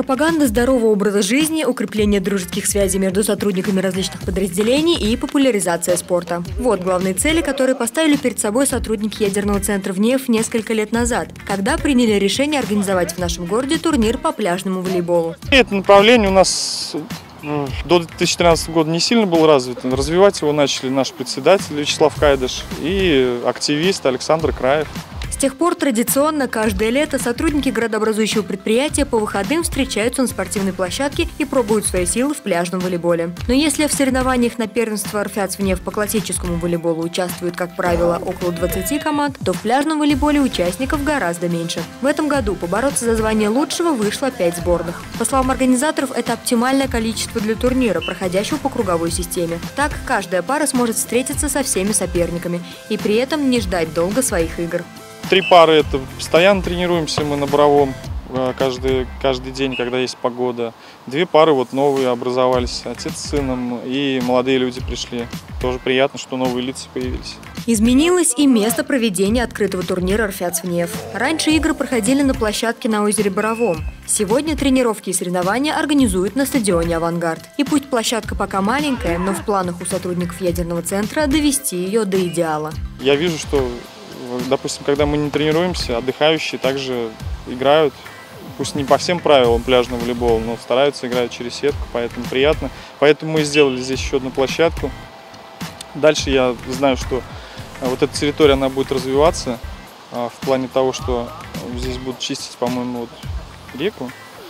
Пропаганда здорового образа жизни, укрепление дружеских связей между сотрудниками различных подразделений и популяризация спорта. Вот главные цели, которые поставили перед собой сотрудники ядерного центра в НЕФ несколько лет назад, когда приняли решение организовать в нашем городе турнир по пляжному волейболу. Это направление у нас до 2013 года не сильно было развито. Развивать его начали наш председатель Вячеслав Кайдаш и активист Александр Краев. С тех пор традиционно каждое лето сотрудники градообразующего предприятия по выходным встречаются на спортивной площадке и пробуют свои силы в пляжном волейболе. Но если в соревнованиях на первенство РФЯЦ ВНЕФ по классическому волейболу участвуют, как правило, около 20 команд, то в пляжном волейболе участников гораздо меньше. В этом году побороться за звание лучшего вышло 5 сборных. По словам организаторов, это оптимальное количество для турнира, проходящего по круговой системе. Так, каждая пара сможет встретиться со всеми соперниками и при этом не ждать долго своих игр. 3 пары – это постоянно тренируемся мы на Боровом каждый день, когда есть погода. 2 пары вот новые образовались, отец с сыном, и молодые люди пришли. Тоже приятно, что новые лица появились. Изменилось и место проведения открытого турнира РФЯЦ ВНЕФ. Раньше игры проходили на площадке на озере Боровом. Сегодня тренировки и соревнования организуют на стадионе «Авангард». И пусть площадка пока маленькая, но в планах у сотрудников ядерного центра довести ее до идеала. Я вижу, что, допустим, когда мы не тренируемся, отдыхающие также играют, пусть не по всем правилам пляжного волейбола, но стараются играть через сетку, поэтому приятно. Поэтому мы сделали здесь еще одну площадку. Дальше я знаю, что вот эта территория, она будет развиваться в плане того, что здесь будут чистить, по-моему, вот реку,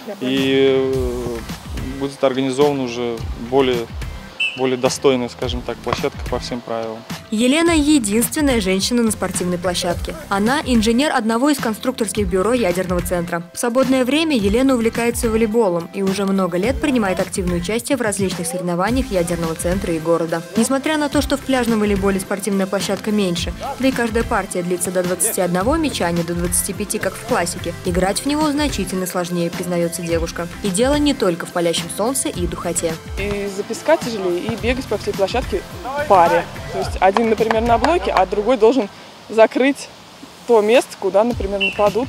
и будет организована уже более достойная, скажем так, площадка по всем правилам. Елена – единственная женщина на спортивной площадке. Она – инженер одного из конструкторских бюро ядерного центра. В свободное время Елена увлекается волейболом и уже много лет принимает активное участие в различных соревнованиях ядерного центра и города. Несмотря на то, что в пляжном волейболе спортивная площадка меньше, да и каждая партия длится до 21 мяча, а не до 25, как в классике, играть в него значительно сложнее, признается девушка. И дело не только в палящем солнце и духоте. И за песка тяжелее, и бегать по всей площадке в паре. То есть один, например, на блоке, а другой должен закрыть то место, куда, например, нападут,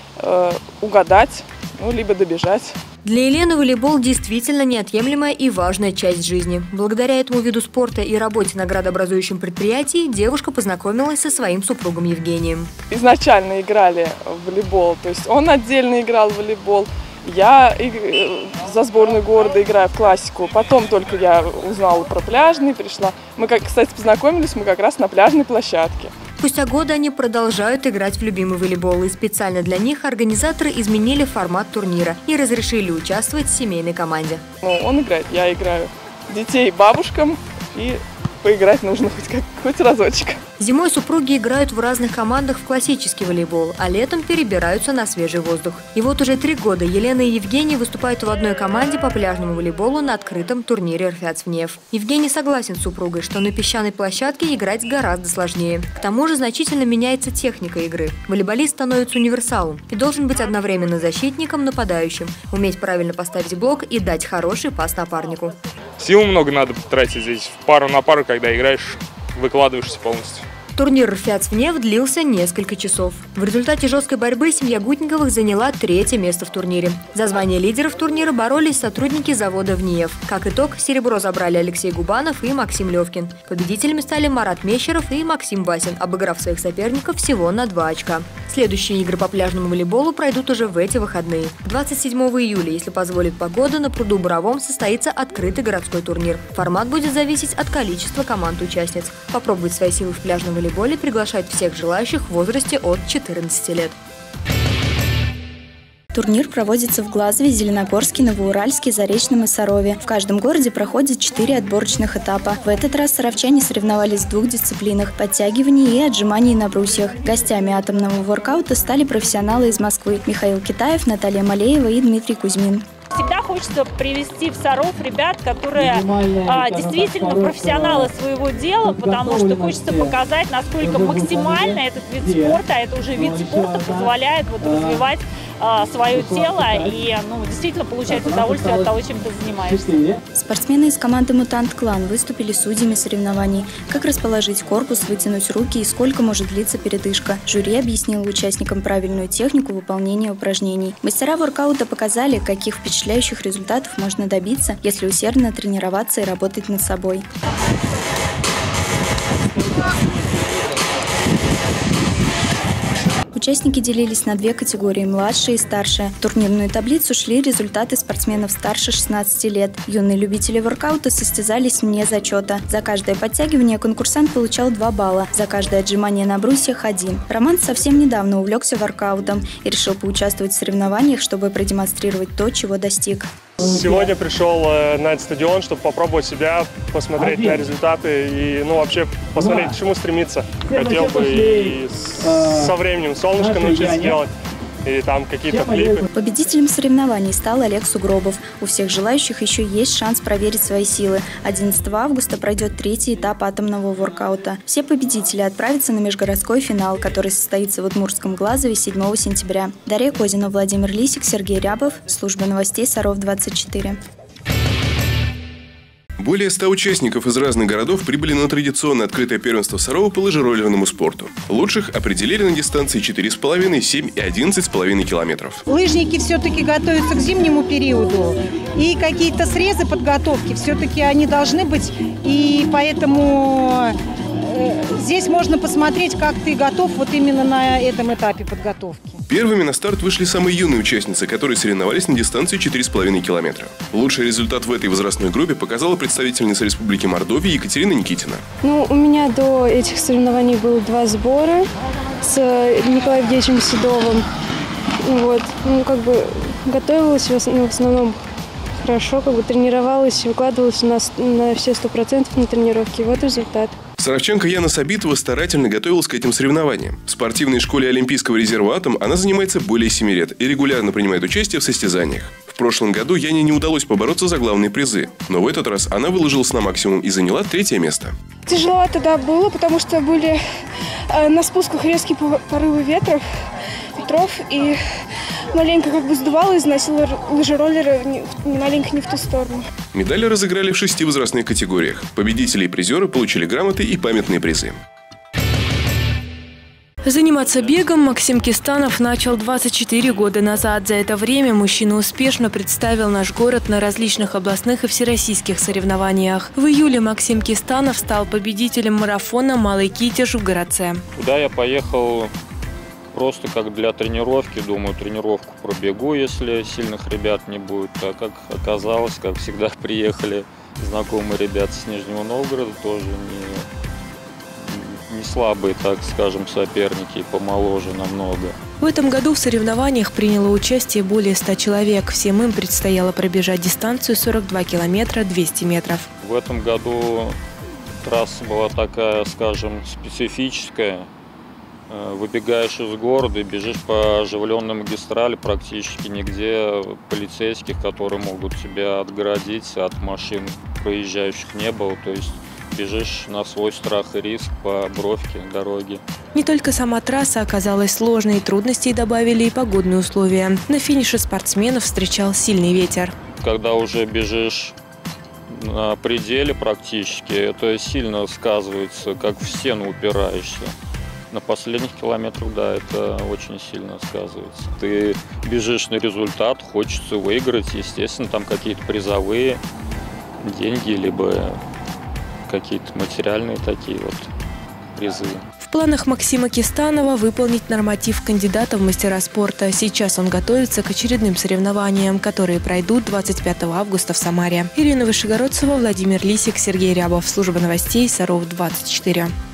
угадать, либо добежать. Для Елены волейбол действительно неотъемлемая и важная часть жизни. Благодаря этому виду спорта и работе на градообразующем предприятии девушка познакомилась со своим супругом Евгением. Изначально играли в волейбол, то есть он отдельно играл в волейбол. Я за сборную города играю в классику. Потом только я узнала про пляжный, пришла. Мы, кстати, познакомились мы как раз на пляжной площадке. Спустя годы они продолжают играть в любимый волейбол. И специально для них организаторы изменили формат турнира и разрешили участвовать в семейной команде. Он играет, я играю. Детей бабушкам, и поиграть нужно хоть разочек. Зимой супруги играют в разных командах в классический волейбол, а летом перебираются на свежий воздух. И вот уже 3 года Елена и Евгений выступают в одной команде по пляжному волейболу на открытом турнире РФЯЦ ВНЕФ. Евгений согласен с супругой, что на песчаной площадке играть гораздо сложнее. К тому же значительно меняется техника игры. Волейболист становится универсалом и должен быть одновременно защитником, нападающим, уметь правильно поставить блок и дать хороший пас напарнику. Сил много надо тратить здесь. Пару на пару, когда играешь, выкладываешься полностью. Турнир РФЯЦ ВНЕФ длился несколько часов. В результате жесткой борьбы семья Гутниковых заняла 3-е место в турнире. За звание лидеров турнира боролись сотрудники завода ВНИЕФ. Как итог, серебро забрали Алексей Губанов и Максим Левкин. Победителями стали Марат Мещеров и Максим Васин, обыграв своих соперников всего на 2 очка. Следующие игры по пляжному волейболу пройдут уже в эти выходные. 27 июля, если позволит погода, на пруду Боровом состоится открытый городской турнир. Формат будет зависеть от количества команд-участниц. Попробовать свои силы в пляжном волейболе приглашают всех желающих в возрасте от 14 лет. Турнир проводится в Глазове, Зеленогорске, Новоуральске, Заречном и Сарове. В каждом городе проходит 4 отборочных этапа. В этот раз саровчане соревновались в 2 дисциплинах – подтягивании и отжимании на брусьях. Гостями атомного воркаута стали профессионалы из Москвы – Михаил Китаев, Наталья Малеева и Дмитрий Кузьмин. Всегда хочется привести в Саров ребят, которые действительно профессионалы своего дела, потому что хочется показать, насколько максимально этот вид спорта, это уже вид спорта, позволяет развивать свое тело и действительно получать удовольствие от того, чем ты занимаешься. Спортсмены из команды «Мутант Клан» выступили судьями соревнований. Как расположить корпус, вытянуть руки и сколько может длиться передышка. Жюри объяснило участникам правильную технику выполнения упражнений. Мастера воркаута показали, каких впечатляющих результатов можно добиться, если усердно тренироваться и работать над собой. Участники делились на две категории – младшие и старшие. В турнирную таблицу шли результаты спортсменов старше 16 лет. Юные любители воркаута состязались вне зачета. За каждое подтягивание конкурсант получал 2 балла, за каждое отжимание на брусьях – 1. Роман совсем недавно увлекся воркаутом и решил поучаствовать в соревнованиях, чтобы продемонстрировать то, чего достиг. Сегодня пришел на этот стадион, чтобы попробовать себя, посмотреть на результаты и вообще посмотреть, к чему стремиться. Хотел бы и со временем солнышко научиться делать, и там какие-то флипы. Победителем соревнований стал Олег Сугробов. У всех желающих еще есть шанс проверить свои силы. 11 августа пройдет 3-й этап атомного воркаута. Все победители отправятся на межгородской финал, который состоится в Удмуртском Глазове 7 сентября. Дарья Козина, Владимир Лисик, Сергей Рябов. Служба новостей Саров 24. Более 100 участников из разных городов прибыли на традиционное открытое первенство Сарова по лыжероллерному спорту. Лучших определили на дистанции 4,5, 7 и 11,5 километров. Лыжники все-таки готовятся к зимнему периоду, и какие-то срезы подготовки все-таки они должны быть, и поэтому здесь можно посмотреть, как ты готов вот именно на этом этапе подготовки. Первыми на старт вышли самые юные участницы, которые соревновались на дистанции 4,5 километра. Лучший результат в этой возрастной группе показала представительница Республики Мордовия Екатерина Никитина. У меня до этих соревнований было 2 сбора с Николаем Евгеньевичем Седовым. Готовилась в основном хорошо, тренировалась, выкладывалась на все 100% на тренировке. Вот результат. Саровчанка Яна Сабитова старательно готовилась к этим соревнованиям. В спортивной школе Олимпийского резерва «Атом» она занимается более 7 лет и регулярно принимает участие в состязаниях. В прошлом году Яне не удалось побороться за главные призы, но в этот раз она выложилась на максимум и заняла 3-е место. Тяжеловато, да, было, потому что были на спусках резкие порывы ветров, и маленько сдувало, износило лыжероллеры маленько не в ту сторону. Медали разыграли в 6 возрастных категориях. Победители и призеры получили грамоты и памятные призы. Заниматься бегом Максим Кистанов начал 24 года назад. За это время мужчина успешно представил наш город на различных областных и всероссийских соревнованиях. В июле Максим Кистанов стал победителем марафона «Малый Китеж» в Городце. Куда я поехал просто как для тренировки. Думаю, тренировку пробегу, если сильных ребят не будет. А как оказалось, как всегда, приехали знакомые ребята с Нижнего Новгорода, тоже не слабые, так скажем, соперники, и помоложе намного. В этом году в соревнованиях приняло участие более 100 человек. Всем им предстояло пробежать дистанцию 42 километра 200 метров. В этом году трасса была такая, скажем, специфическая. Выбегаешь из города и бежишь по оживленной магистрали, практически нигде полицейских, которые могут тебя отгородить от машин проезжающих, не было. То есть бежишь на свой страх и риск по бровке дороги. Не только сама трасса оказалась сложной, трудностей добавили и погодные условия. На финише спортсменов встречал сильный ветер. Когда уже бежишь на пределе практически, это сильно сказывается, как в стену упираешься. На последних километрах, да, это очень сильно сказывается. Ты бежишь на результат, хочется выиграть, естественно, там какие-то призовые деньги, либо какие-то материальные такие вот призы. В планах Максима Кистанова выполнить норматив кандидата в мастера спорта. Сейчас он готовится к очередным соревнованиям, которые пройдут 25 августа в Самаре. Ирина Вышегородцева, Владимир Лисик, Сергей Рябов. Служба новостей Саров 24.